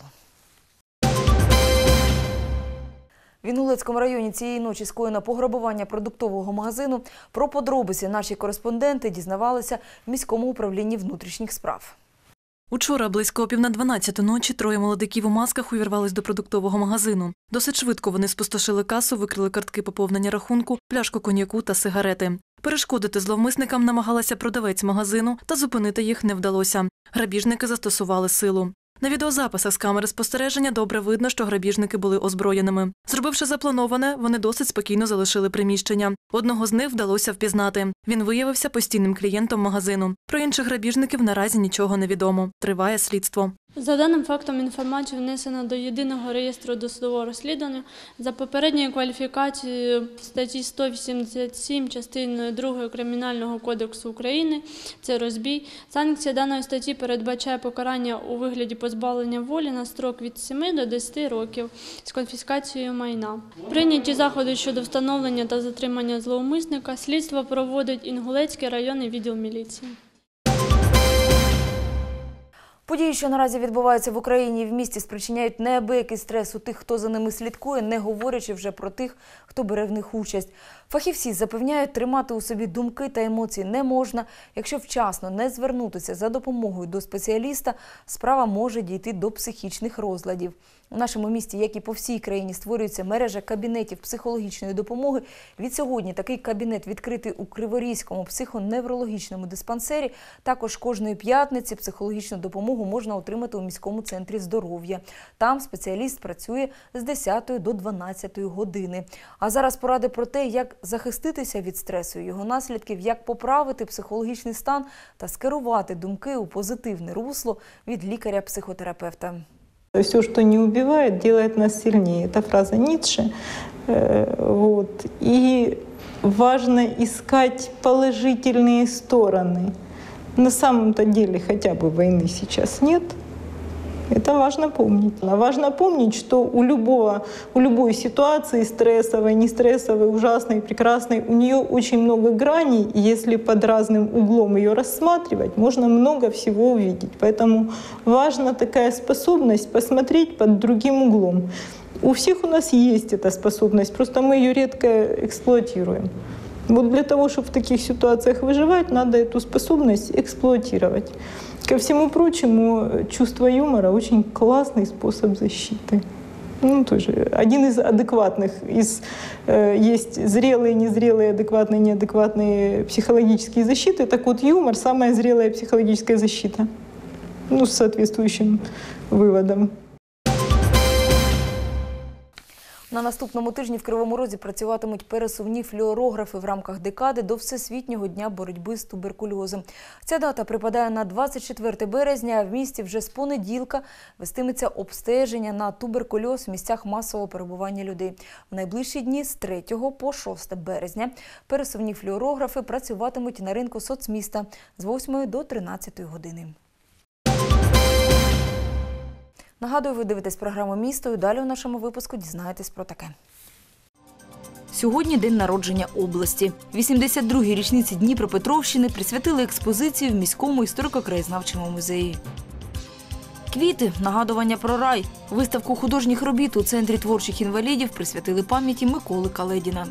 В Інгулецькому районі цієї ночі скоєно пограбування продуктового магазину. Про подробиці наші кореспонденти дізнавалися в міському управлінні внутрішніх справ.
Учора близько о пів на дванадцяту ночі троє молодиків у масках увірвались до продуктового магазину. Досить швидко вони спустошили касу, викрили картки поповнення рахунку, пляшку коньяку та сигарети. Перешкодити зловмисникам намагалася продавець магазину, та зупинити їх не вдалося. Грабіжники застосували силу. На відеозаписах з камери спостереження добре видно, що грабіжники були озброєними. Зробивши заплановане, вони досить спокійно залишили приміщення. Одного з них вдалося впізнати. Він виявився постійним клієнтом магазину. Про інших грабіжників наразі нічого не відомо. Триває слідство.
За даним фактом інформацію внесено до єдиного реєстру досудового розслідування за попередньою кваліфікацією статті сто вісімдесят сім частиною другої Кримінального кодексу України – це розбій. Санкція даної статті передбачає покарання у вигляді позбавлення волі на строк від семи до десяти років з конфіскацією майна. Прийняті заходи щодо встановлення та затримання зловмисника слідство проводить Інгулецький районний відділ міліції.
Події, що наразі відбуваються в Україні і в місті, спричиняють неабиякий стрес у тих, хто за ними слідкує, не говорячи вже про тих, хто бере в них участь. Фахівці запевняють, тримати у собі думки та емоції не можна. Якщо вчасно не звернутися за допомогою до спеціаліста, справа може дійти до психічних розладів. У нашому місті, як і по всій країні, створюється мережа кабінетів психологічної допомоги. Від сьогодні такий кабінет відкритий у Криворізькому психоневрологічному диспансері. Також кожної п'ятниці психологічну допомогу можна отримати у міському центрі здоров'я. Там спеціаліст працює з десятої до дванадцятої години. А зараз поради про те, як захиститися від стресу, його наслідків, як поправити психологічний стан та скерувати думки у позитивне русло від лікаря-психотерапевта.
Все, что не убивает, делает нас сильнее. Это фраза Ницше. Вот. И важно искать положительные стороны. На самом-то деле хотя бы войны сейчас нет. Это важно помнить. Важно помнить, что у любого, у любой ситуации, стрессовой, нестрессовой, ужасной, прекрасной, у нее очень много граней, и если под разным углом ее рассматривать, можно много всего увидеть. Поэтому важна такая способность посмотреть под другим углом. У всех у нас есть эта способность, просто мы ее редко эксплуатируем. Вот для того, чтобы в таких ситуациях выживать, надо эту способность эксплуатировать. Ко всему прочему, чувство юмора – очень классный способ защиты. Ну, тоже один из адекватных. Из, э, есть зрелые, незрелые, адекватные, неадекватные психологические защиты. Так вот, юмор – самая зрелая психологическая защита. Ну, с соответствующим выводом.
На наступному тижні в Кривому Розі працюватимуть пересувні флюорографи в рамках декади до Всесвітнього дня боротьби з туберкульозом. Ця дата припадає на двадцять четверте березня, а в місті вже з понеділка вестиметься обстеження на туберкульоз в місцях масового перебування людей. В найближчі дні з третього по шосте березня пересувні флюорографи працюватимуть на ринку соцміста з восьмої до тринадцятої години. Нагадую, ви дивитесь програму «Місто» і далі у нашому випуску дізнаєтесь про таке. Сьогодні день народження області. вісімдесят другій річниці Дніпропетровщини присвятили експозицію в міському історико-краєзнавчому музеї. Квіти – нагадування про рай. Виставку художніх робіт у Центрі творчих інвалідів присвятили пам'яті Миколи Каледіна.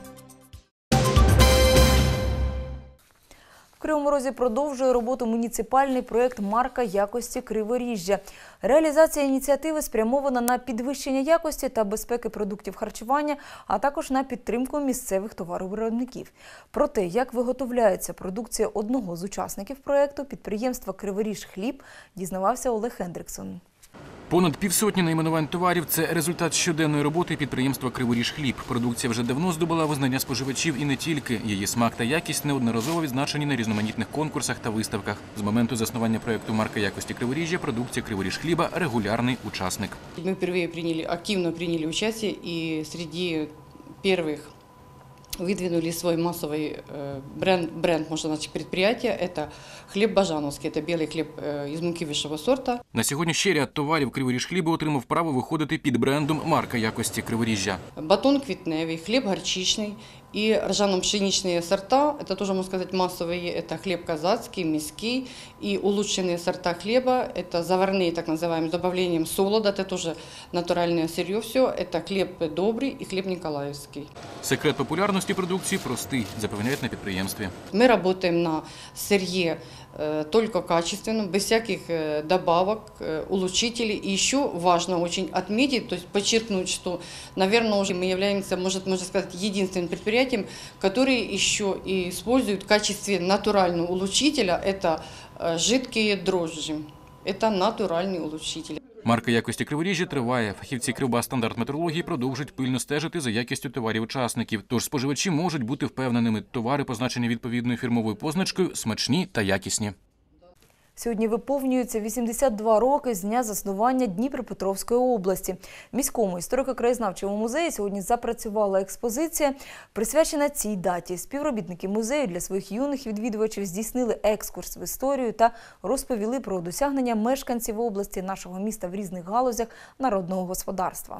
В Кривому Розі продовжує роботу муніципальний проєкт «Марка якості Криворіжжя». Реалізація ініціативи спрямована на підвищення якості та безпеки продуктів харчування, а також на підтримку місцевих товаровиробників. Про те, як виготовляється продукція одного з учасників проєкту, підприємства «Криворіжхліб», дізнавався Олег Хендриксон.
Понад півсотні найменувань товарів – це результат щоденної роботи підприємства «Криворіжхліб». Продукція вже давно здобула визнання споживачів і не тільки. Її смак та якість неодноразово відзначені на різноманітних конкурсах та виставках. З моменту заснування проєкту «Марка якості Криворіжжя» продукція «Криворіжхліба» – регулярний учасник.
Ми вперше прийняли, активно прийняли участь і серед перших выдвинули свой массовый бренд, бренд можно назвать, предприятия. Это хлеб бажановский, это белый хлеб из муки высшего сорта.
На сьогодні ще ряд товарів «Криворіжхліба» отримав право виходити під брендом «Марка якості Криворіжжя».
Батон квітневий, хліб горчичний и ржано-пшеничные сорта. Это тоже, можно сказать, массовые. Это хлеб казацкий, мяский и улучшенные сорта хлеба. Это заварные, так называемые, с добавлением солода. Это тоже натуральное сырье все. Это хлеб добрый и хлеб николаевский.
Секрет популярності продукції простий, запевняють на підприємстві.
Мы работаем на сырье только качественно, без всяких добавок, улучшителей. И еще важно очень отметить, то есть подчеркнуть, что, наверное, уже мы являемся, может, можно сказать, единственным предприятием, которые еще и используют в качестве натурального улучшителя это жидкие дрожжи. Это натуральный улучшитель.
Марка якості Криворіжжя триває. Фахівці Кривбасстандарт метрології продовжують пильно стежити за якістю товарів учасників. Тож споживачі можуть бути впевненими, товари, позначені відповідною фірмовою позначкою, смачні та якісні.
Сьогодні виповнюється вісімдесят два роки з дня заснування Дніпропетровської області. В міському історико-краєзнавчому музеї сьогодні запрацювала експозиція, присвячена цій даті. Співробітники музею для своїх юних відвідувачів здійснили екскурс в історію та розповіли про досягнення мешканців області нашого міста в різних галузях народного господарства.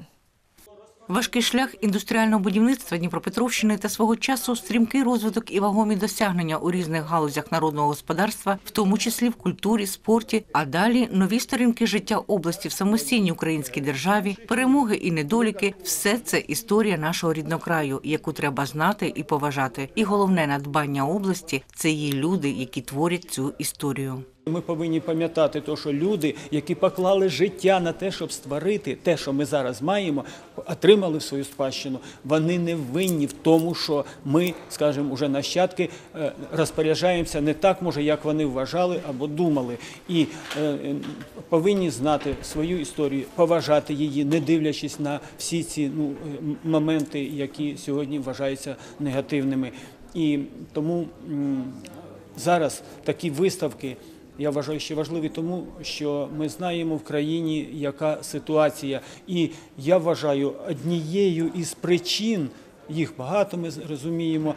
Важкий шлях індустріального будівництва Дніпропетровщини та свого часу стрімкий розвиток і вагомі досягнення у різних галузях народного господарства, в тому числі в культурі, спорті, а далі нові сторінки життя області в самостійній українській державі, перемоги і недоліки – все це історія нашого рідного краю, яку треба знати і поважати. І головне надбання області – це її люди, які творять цю історію.
Ми повинні пам'ятати те, що люди, які поклали життя на те, щоб створити те, що ми зараз маємо, отримали свою спадщину, вони не винні в тому, що ми, скажімо, уже нащадки розпоряджаємося не так, може, як вони вважали або думали. І е, повинні знати свою історію, поважати її, не дивлячись на всі ці ну, моменти, які сьогодні вважаються негативними. І тому м, зараз такі виставки, я вважаю, що важливі тому, що ми знаємо в країні, яка ситуація. І я вважаю, однією із причин, їх багато ми розуміємо,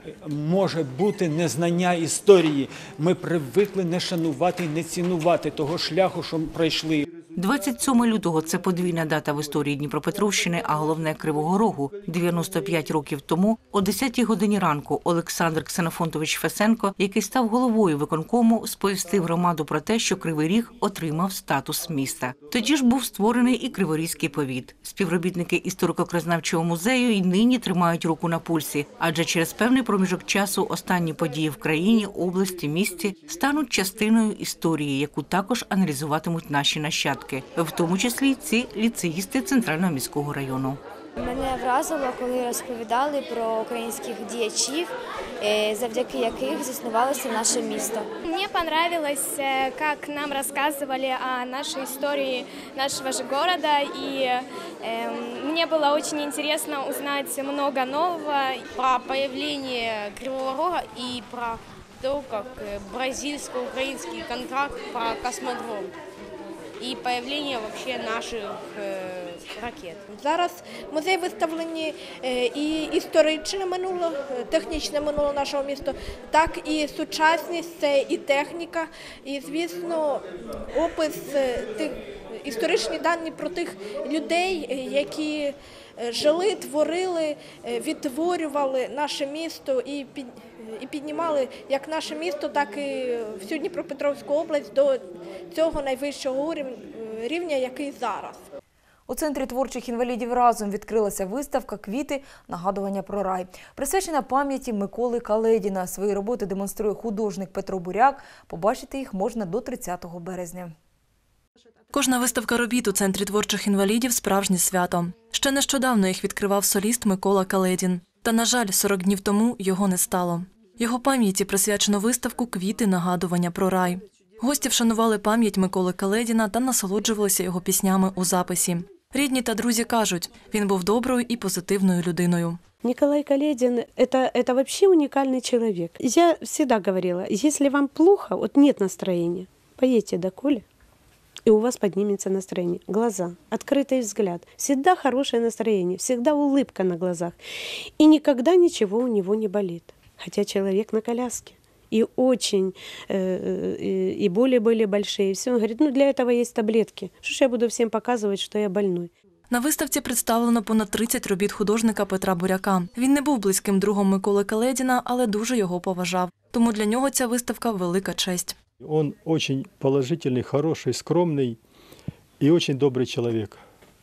може бути незнання історії. Ми привикли не шанувати і не цінувати того шляху, що пройшли.
двадцять сьомого лютого – це подвійна дата в історії Дніпропетровщини, а головне – Кривого Рогу. дев'яносто п'ять років тому, о десятій годині ранку, Олександр Ксенофонтович Фесенко, який став головою виконкому, сповістив громаду про те, що Кривий Ріг отримав статус міста. Тоді ж був створений і Криворізький повіт. Співробітники історико-краєзнавчого музею і нині тримають руку на пульсі, адже через певний проміжок часу останні події в країні, області, місті стануть частиною історії, яку також аналізуватимуть наші нащадки. В тому числі ці ліцеїсти Центрального міського району.
Мене вразило, коли розповідали про українських діячів,
завдяки яких заснувалося наше місто.
Мне понравилось, как нам рассказывали о нашей истории нашего же города, и э, мне было очень интересно узнать много нового
про появление Кривого Рога и про то, как бразильско-украинский контракт про космодром і появлення вообще наших е, ракет.
Зараз в музеї виставлені е, і історичне минуле, технічне минуле нашого міста, так і сучасність, це і техніка, і, звісно, опис тих, історичні дані про тих людей, які жили, творили, відтворювали наше місто і під і піднімали як наше місто, так і всю Дніпропетровську область до цього найвищого рівня, який зараз.
У Центрі творчих інвалідів «Разом» відкрилася виставка «Квіти. Нагадування про рай». Присвячена пам'яті Миколи Каледіна. Свої роботи демонструє художник Петро Буряк. Побачити їх можна до тридцятого березня.
Кожна виставка робіт у Центрі творчих інвалідів – справжнє свято. Ще нещодавно їх відкривав соліст Микола Каледін. Та, на жаль, сорок днів тому його не стало. Його пам'яті присвячено виставку «Квіти. Нагадування про рай». Гості вшанували пам'ять Миколи Каледіна та насолоджувалися його піснями у записі. Рідні та друзі кажуть, він був доброю і позитивною людиною.
Николай Каледин – это, это вообще уникальный человек. Я всегда говорила, если вам плохо, вот нет настроения, поедьте до Коли, и у вас поднимется настроение. Глаза, открытый взгляд, всегда хорошее настроение, всегда улыбка на глазах. И никогда ничего у него не болит. Хотя человек на коляске. И очень, э, и боли были большие. И все. Он говорит, ну для этого есть таблетки. Что ж я буду всем показывать, что я больной?
На виставці представлено понад тридцять робіт художника Петра Буряка. Він не був близьким другом Миколи Каледіна, але дуже його поважав. Тому для нього ця виставка – велика честь.
Он очень положительный, хороший, скромный и очень добрый человек.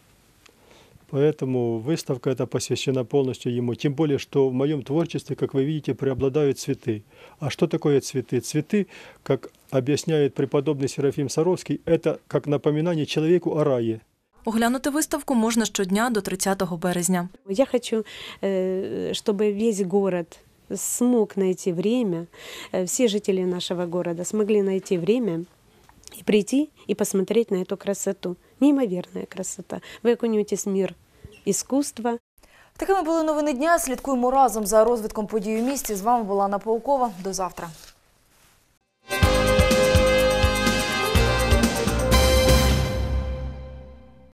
Поэтому выставка эта посвящена полностью ему. Тем более, что в моем творчестве, как вы видите, преобладают цветы. А что такое цветы? Цветы, как объясняет преподобный Серафим Саровский, это как напоминание человеку о рае.
Оглянути виставку можна щодня до тридцятого березня.
Я хочу, чтобы весь город смог найти время, все жители нашего города смогли найти время и прийти и посмотреть на эту красоту. Неимоверная красота. Ви окунетесь в мир искусства.
Такими були новини дня. Слідкуємо разом за розвитком подій у місті. З вами була Анна Паукова. До завтра.